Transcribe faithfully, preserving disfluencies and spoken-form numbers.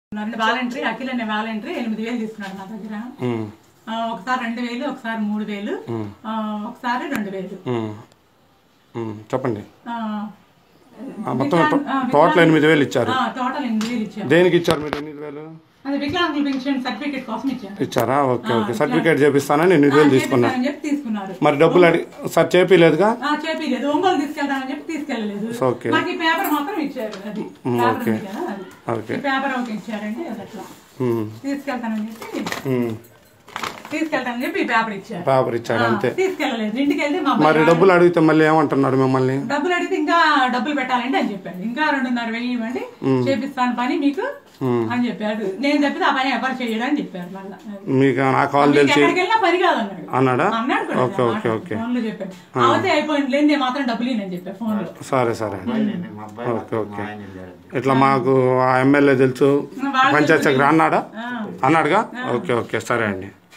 Voluntary Akhil అనే voluntary ఎనిమిది వేలు తీసుకున్నాడు నా దగ్గర. ఒకసారి రెండు వేలు ఒకసారి మూడు వేలు ఒకసారి రెండు వేలు. చెప్పండి. మొత్తం టోటల్ ఎనిమిది వేలు ఇచ్చారు. టోటల్ ఎనిమిది వేలు ఇచ్చారు. దేనికి ఇచ్చారు మీరు ఎనిమిది వేలు? వికలాంగుల పెన్షన్ సర్టిఫికేట్ కోసం ఇచ్చారు. ఇచ్చారా? Okay okay. సర్టిఫికేట్ చేపిస్తానని ఎనిమిది వేలు తీసుకున్నారు. తీసుకున్నారు. మరి డబ్బులు అడిగి సార్ చేపిలేదుగా? చేపిలేదు. ఒంగోలు తీసుకెళ్తానని చెప్పి తీసుకెళ్ళలేదు. ఓకే. మాకు ఈ పేపర్ మాత్రం ఇచ్చారు. అది ఓకే ఓకే. పేపర్ ఒకటి ఇచ్చారండి. అది అట్లా తీసుకెళ్తానని చెప్పి తీసుకెళ్తానని చెప్పి ఈ పేపర్ ఇచ్చారు. పేపర్ ఇచ్చారు అంతే. తీసుకెళ్ళలేదు. ఇంటికి వెళ్తే మరి డబ్బులు అడిగితే మళ్ళీ ఏమంటున్నాడు మిమ్మల్ని? డబ్బులు అడిగితే ఇంకా డబ్బులు పెట్టాలంటే అని చెప్పాడు. ఇంకా రెండున్నర వెయ్యి ఇవ్వండి చేపిస్తాను పని మీకు అని చెప్పాడు. నేను చెప్పితే ఆ పని ఎవరు చేయడం అని చెప్పారు. మళ్ళీ మీకు నా కాల్ తెలిసి పని కాదు అన్నాడు. అన్నాడా? అన్నాడు. Okay okay okay. ఫోన్ లో చెప్పాడు. అవతే అయిపోయింది లేదు నేను మాత్రం డబ్బులు అని చెప్పాను ఫోన్ లో. సరే సరే. Okay okay. ఇట్లా మాకు ఆ ఎమ్మెల్యే తెలుసు పంచాయత్ సెక్రటరీ అన్నాడా? అన్నాడుగా? Okay okay. సరే అండి.